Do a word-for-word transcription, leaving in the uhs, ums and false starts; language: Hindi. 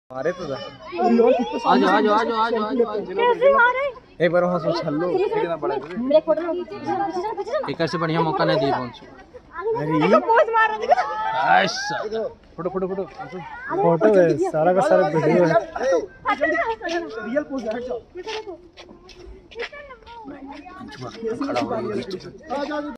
मारे तो आ जाओ आ जाओ आ जाओ आ जाओ आ जाओ। एक बार वहां से छल्लो कितना बड़ा है। एक से बढ़िया मौका नहीं दिए कौन अरे पोज मार रहा ऐसा फोटो फोटो फोटो फोटो है सारा का सारा वीडियो है। रियल पोज है हट जाओ। खड़ा हो गया।